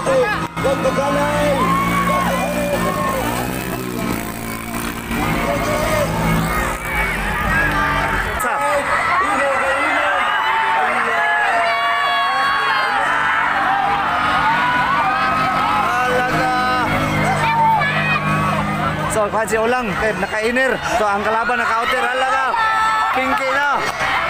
So, kasi ulang, naka-inner. So, ang kalaban naka-outer. Alaga, pinky na.